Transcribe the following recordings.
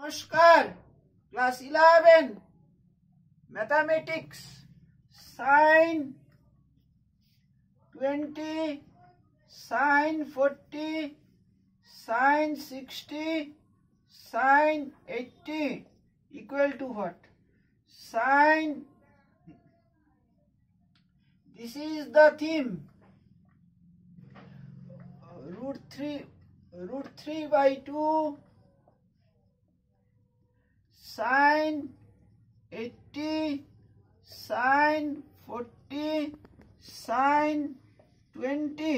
नमस्कार, class 11 mathematics sin 20 sin 40 sin 60 sin 80 equal to what? Sin, this is the theme, root 3 by 2 sin 80 sin 40 sin 20.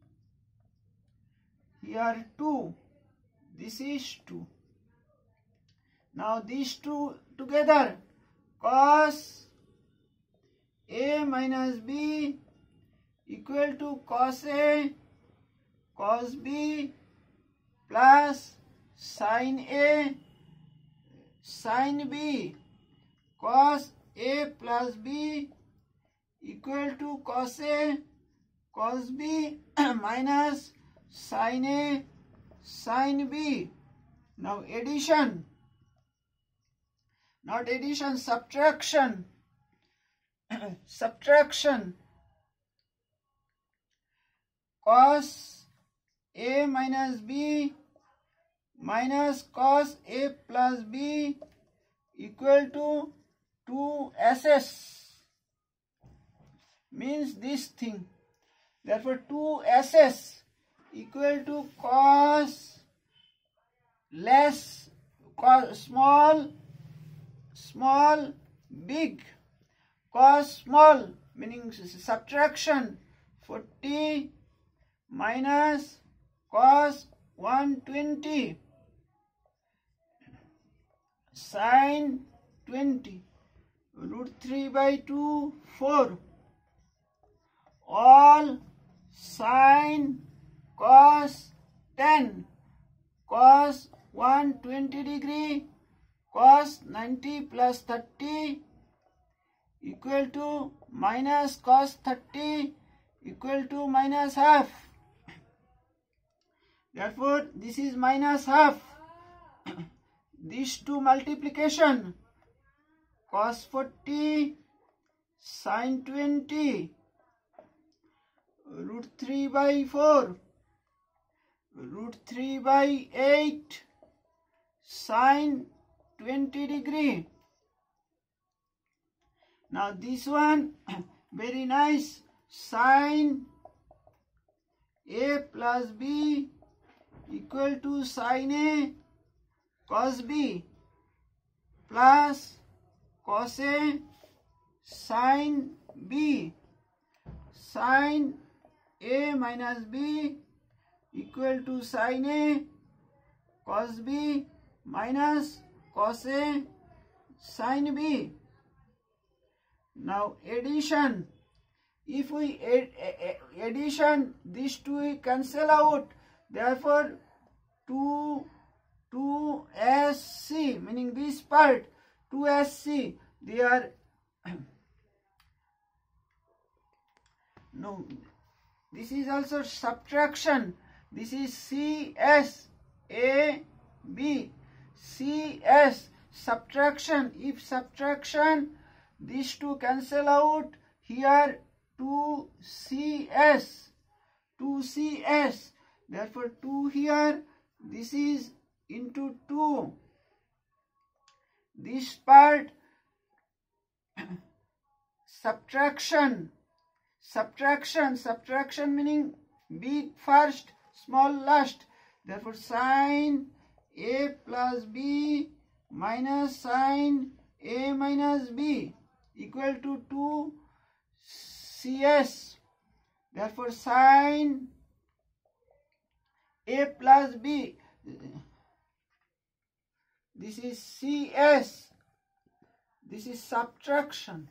Here 2, this is 2. Now these two together, cos A minus B equal to cos A cos B plus sin A sin B cos A plus B equal to cos A cos B minus sin A sin B. Now addition, not addition, subtraction. Subtraction, cos A minus B minus cos A plus B equal to 2SS, means this thing. Therefore 2SS equal to cos less cos small big, cos small meaning subtraction 40 minus cos 120 sin 20 root 3 by 2 4 all sin cos 10 cos 120 degree cos 90 plus 30 equal to minus cos 30 equal to minus half. Therefore this is minus half. These two multiplication, cos 40 sin 20 root 3 by 4 root 3 by 8 sin 20 degree. Now this one very nice, sin A plus B equal to sin A cos B plus cos A sin B, sin A minus B equal to sin A cos B minus cos A sin B. Now addition, if we addition, these two we cancel out, therefore 2SC meaning this part 2SC, they are no, this is also subtraction, this is CS A B CS subtraction, if subtraction these two cancel out, here 2CS, therefore 2 here, this is into 2, this part subtraction meaning big first small last, therefore sin A plus B minus sin A minus B equal to 2 CS, therefore sin A plus B, this is CS, this is subtraction,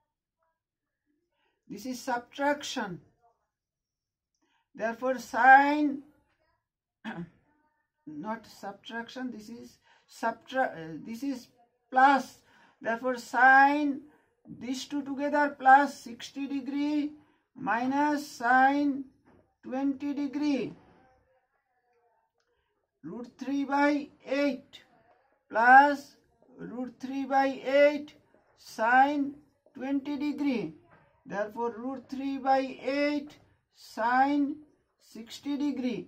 therefore sin not subtraction, this is this is plus, therefore sin these two together plus 60 degree minus sin 20 degree root 3 by 8 plus root 3 by 8 sine 20 degree. Therefore, root 3 by 8 sine 60 degree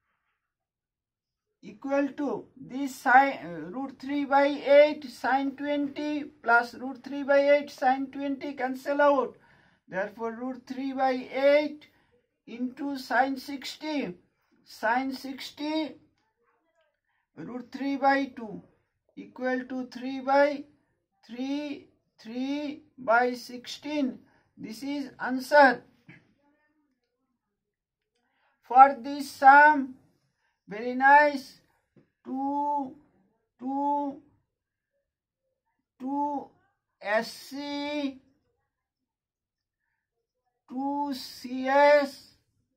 equal to this sine root 3 by 8 sine 20 plus root 3 by 8 sine 20 cancel out. Therefore, root 3 by 8 into sine 60. Sine 60 root 3 by 2 equal to 3 by 16. This is answer. For this sum, very nice, 2 SC, 2 CS,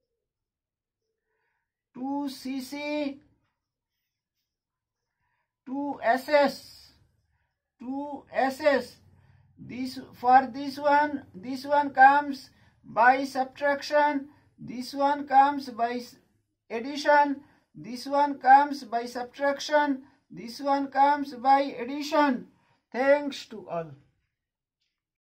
2 CC, 2 SS, 2 SS. For this one comes by subtraction, this one comes by addition, this one comes by subtraction, this one comes by addition. Thanks to all.